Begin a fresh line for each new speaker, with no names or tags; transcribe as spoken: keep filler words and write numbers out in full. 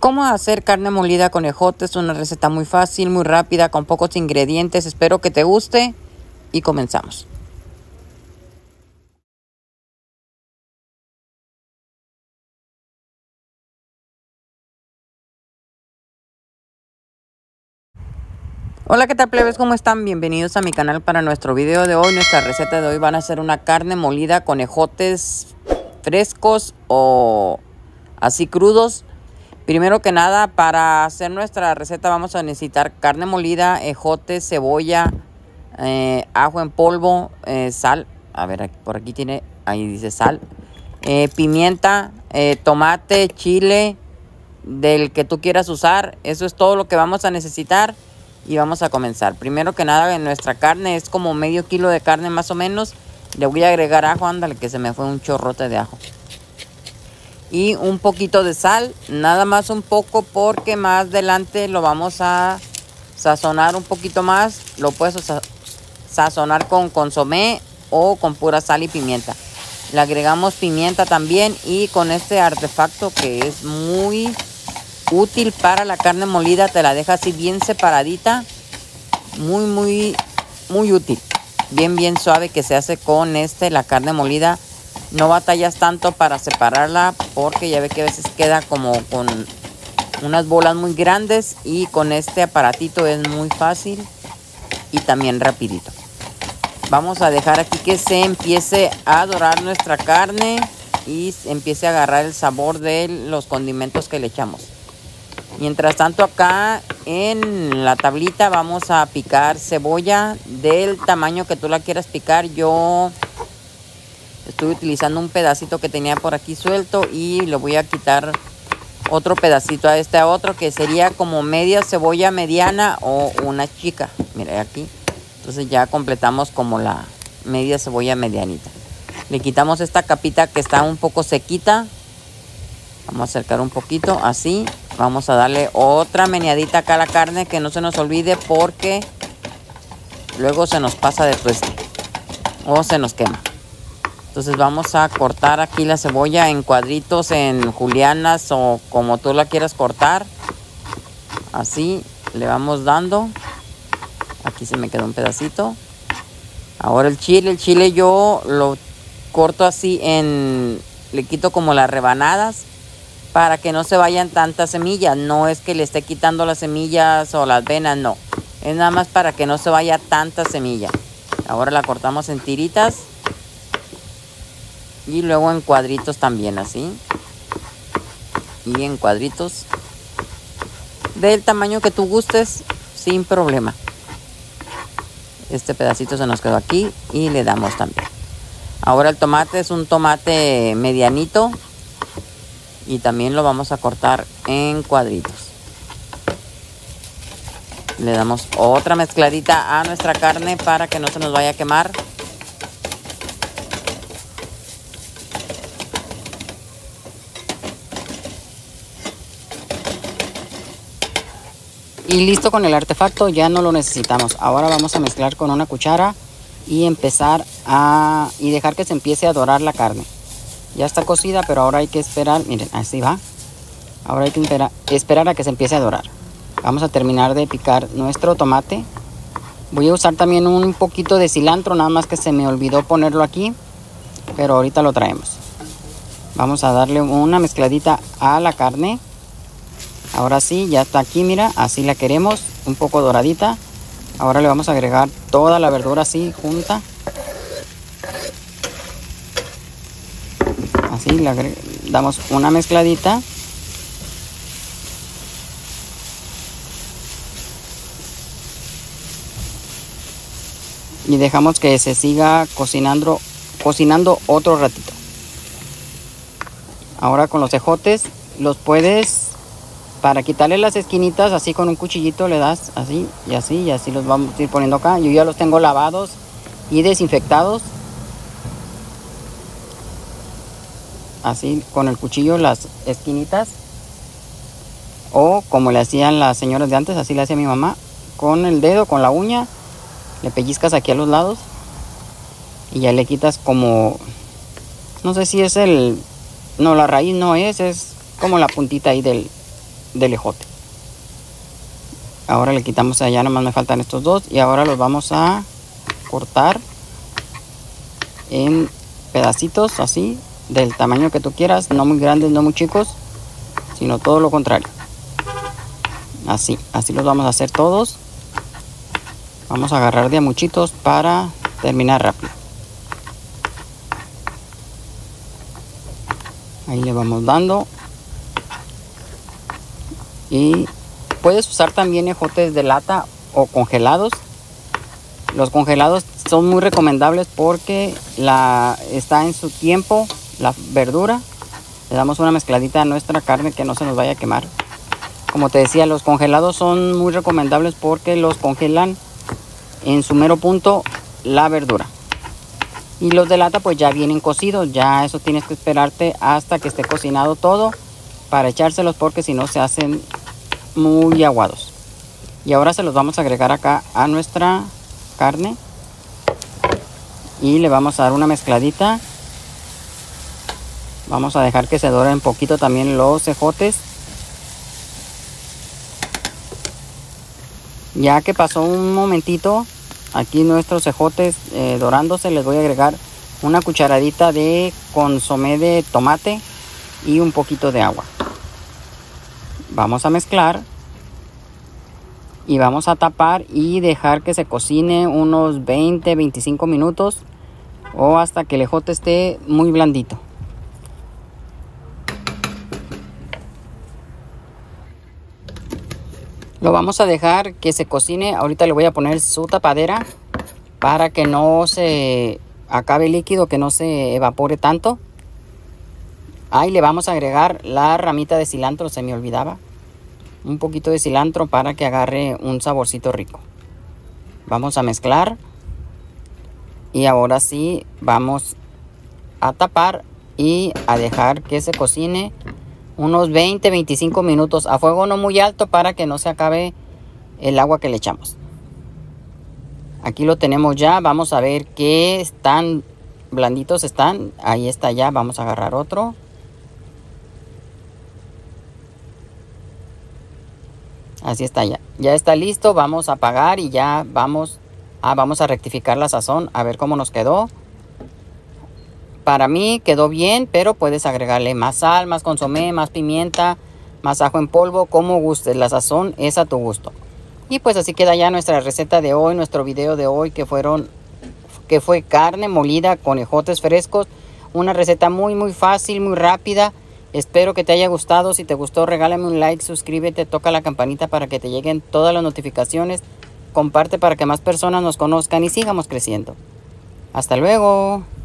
¿Cómo hacer carne molida con ejotes? Es una receta muy fácil, muy rápida, con pocos ingredientes. Espero que te guste y comenzamos. Hola, ¿qué tal, plebes? ¿Cómo están? Bienvenidos a mi canal para nuestro video de hoy. Nuestra receta de hoy van a ser una carne molida con ejotes frescos o así crudos. Primero que nada, para hacer nuestra receta vamos a necesitar carne molida, ejotes, cebolla, eh, ajo en polvo, eh, sal. A ver, aquí, por aquí tiene, ahí dice sal. Eh, pimienta, eh, tomate, chile, del que tú quieras usar. Eso es todo lo que vamos a necesitar. Y vamos a comenzar. Primero que nada, en nuestra carne es como medio kilo de carne más o menos. Le voy a agregar ajo, ándale, que se me fue un chorrote de ajo. Y un poquito de sal, nada más un poco, porque más adelante lo vamos a sazonar un poquito más. Lo puedes sa sazonar con consomé o con pura sal y pimienta. Le agregamos pimienta también, y con este artefacto que es muy útil para la carne molida, te la deja así bien separadita, muy muy muy útil, bien bien suave, que se hace con este la carne molida. No batallas tanto para separarla, porque ya ve que a veces queda como con unas bolas muy grandes, y con este aparatito es muy fácil y también rapidito. Vamos a dejar aquí que se empiece a dorar nuestra carne y empiece a agarrar el sabor de los condimentos que le echamos. Mientras tanto, acá en la tablita vamos a picar cebolla del tamaño que tú la quieras picar. Yo estoy utilizando un pedacito que tenía por aquí suelto, y le voy a quitar otro pedacito a este a otro, que sería como media cebolla mediana o una chica. Mira aquí. Entonces ya completamos como la media cebolla medianita. Le quitamos esta capita que está un poco sequita. Vamos a acercar un poquito, así. Vamos a darle otra meneadita acá a la carne, que no se nos olvide, porque luego se nos pasa de tueste o se nos quema. Entonces vamos a cortar aquí la cebolla en cuadritos, en julianas o como tú la quieras cortar. Así le vamos dando. Aquí se me quedó un pedacito. Ahora el chile, el chile yo lo corto así en... Le quito como las rebanadas, para que no se vayan tantas semillas. No es que le esté quitando las semillas o las venas, no. Es nada más para que no se vaya tanta semilla. Ahora la cortamos en tiritas. Y luego en cuadritos también, así. Y en cuadritos del tamaño que tú gustes, sin problema. Este pedacito se nos quedó aquí y le damos también. Ahora el tomate es un tomate medianito, y también lo vamos a cortar en cuadritos. Le damos otra mezcladita a nuestra carne para que no se nos vaya a quemar. Y listo con el artefacto, ya no lo necesitamos. Ahora vamos a mezclar con una cuchara y empezar a... y dejar que se empiece a dorar la carne. Ya está cocida, pero ahora hay que esperar. Miren, así va. Ahora hay que esperar, esperar a que se empiece a dorar. Vamos a terminar de picar nuestro tomate. Voy a usar también un poquito de cilantro, nada más que se me olvidó ponerlo aquí, pero ahorita lo traemos. Vamos a darle una mezcladita a la carne. Ahora sí, ya está aquí, mira, así la queremos, un poco doradita. Ahora le vamos a agregar toda la verdura así junta. Así le damos una mezcladita. Y dejamos que se siga cocinando, cocinando otro ratito. Ahora con los ejotes los puedes, para quitarle las esquinitas, así con un cuchillito le das así y así y así los vamos a ir poniendo acá. Yo ya los tengo lavados y desinfectados. Así con el cuchillo las esquinitas, o como le hacían las señoras de antes, así le hacía mi mamá, con el dedo, con la uña, le pellizcas aquí a los lados y ya le quitas como, no sé si es el, no, la raíz no es, es como la puntita ahí del, del ejote. Ahora le quitamos allá, nomás me faltan estos dos. Y ahora los vamos a cortar en pedacitos así, del tamaño que tú quieras. No muy grandes, no muy chicos, sino todo lo contrario. Así, así los vamos a hacer todos. Vamos a agarrar de a muchitos para terminar rápido. Ahí le vamos dando. Y puedes usar también ejotes de lata o congelados. Los congelados son muy recomendables porque la, está en su tiempo la verdura. Le damos una mezcladita a nuestra carne que no se nos vaya a quemar. Como te decía, los congelados son muy recomendables porque los congelan en su mero punto la verdura. Y los de lata pues ya vienen cocidos, ya eso tienes que esperarte hasta que esté cocinado todo para echárselos, porque si no se hacen muy aguados. Y ahora se los vamos a agregar acá a nuestra carne y le vamos a dar una mezcladita. Vamos a dejar que se doren un poquito también los ejotes. Ya que pasó un momentito aquí nuestros ejotes eh, dorándose, les voy a agregar una cucharadita de consomé de tomate y un poquito de agua. Vamos a mezclar y vamos a tapar y dejar que se cocine unos veinte a veinticinco minutos o hasta que el ejote esté muy blandito. Lo vamos a dejar que se cocine. Ahorita le voy a poner su tapadera para que no se acabe el líquido, que no se evapore tanto. Ahí le vamos a agregar la ramita de cilantro, se me olvidaba. Un poquito de cilantro para que agarre un saborcito rico. Vamos a mezclar. Y ahora sí vamos a tapar y a dejar que se cocine unos veinte a veinticinco minutos a fuego no muy alto para que no se acabe el agua que le echamos. Aquí lo tenemos ya. Vamos a ver qué tan blanditos están. Ahí está ya. Vamos a agarrar otro. Así está ya. Ya está listo. Vamos a apagar y ya vamos a, vamos a rectificar la sazón. A ver cómo nos quedó. Para mí quedó bien, pero puedes agregarle más sal, más consomé, más pimienta, más ajo en polvo, como gustes. La sazón es a tu gusto. Y pues así queda ya nuestra receta de hoy, nuestro video de hoy, que fueron que fue carne molida con ejotes frescos. Una receta muy muy fácil, muy rápida. Espero que te haya gustado. Si te gustó, regálame un like, suscríbete, toca la campanita para que te lleguen todas las notificaciones. Comparte para que más personas nos conozcan y sigamos creciendo. Hasta luego.